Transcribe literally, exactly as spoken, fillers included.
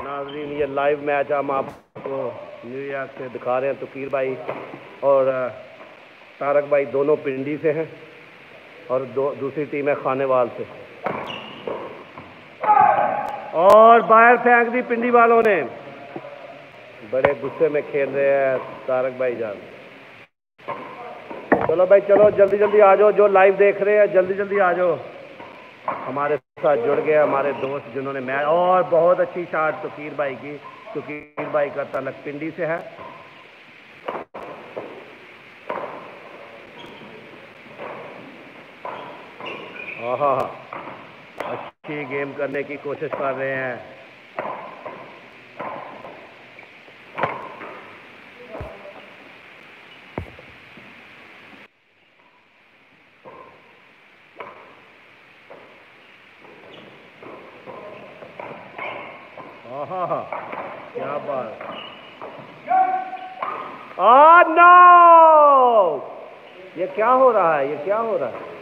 नाज़रीन, ये live match हम आपको न्यूयॉर्क से दिखा रहे हैं। तुकीर भाई और तारक भाई दोनों पिंडी से हैं और दो दूसरी टीम है खानेवाल से। और बाहर फेंक दी पिंडी वालों ने। बड़े गुस्से में खेल रहे हैं तारक भाई जान। चलो भाई चलो, जल्दी जल्दी आ जाओ। जो लाइव देख रहे हैं जल्दी जल्दी आ जाओ। हमारे साथ जुड़ गए हमारे दोस्त जिन्होंने मैच, और बहुत अच्छी शॉट तुकीर भाई की। तुकीर भाई का ताल्लुक पिंडी से है। हाँ, अच्छी गेम करने की कोशिश कर रहे हैं। हाँ, क्या बात। आ नो, ये क्या हो रहा है, ये क्या हो रहा है।